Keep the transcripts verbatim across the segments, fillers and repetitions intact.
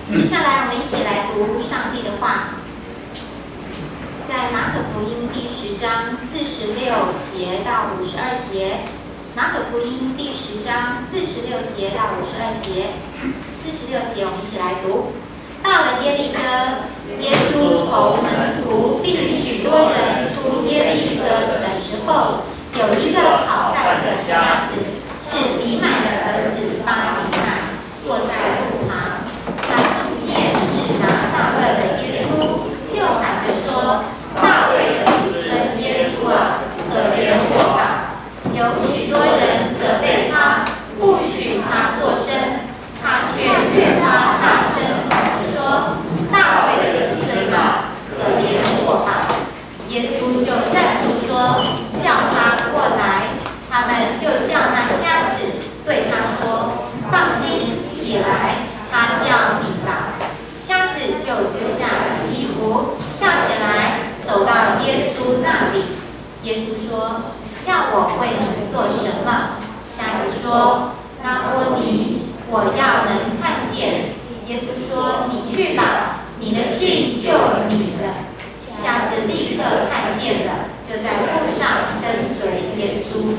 接下来，我们一起来读上帝的话，在马可福音第十章四十六节到五十二节。马可福音第十章四十六节到五十二节。四十六节，我们一起来读。到了耶利哥，耶稣同门徒并许多人出耶利哥的时候，有一个讨债的瞎子，是比买的儿子巴比买，坐在路旁。他听见是拿撒勒的耶稣，就喊着说：“大卫的子孙耶稣啊，可怜我吧！”有许多人责备他，不许他作声，他却越发大声喊着说：“大卫的子孙啊，可怜我吧！”耶稣就站住说：“叫他过来。”他们就叫那瞎子，对他说：“放心，起来。”他叫你吧。瞎子就丢下衣服，跳起来，走到耶稣那里。耶稣说：“要我为你做什么？”瞎子说：“拉波尼，我要能看见。”耶稣说：“你去吧，你的信救你了。”瞎子立刻看见了，就在路上跟随耶稣。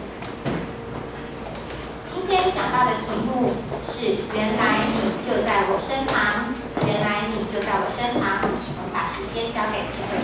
今天讲到的题目是“原来你就在我身旁”，原来你就在我身旁。我们把时间交给前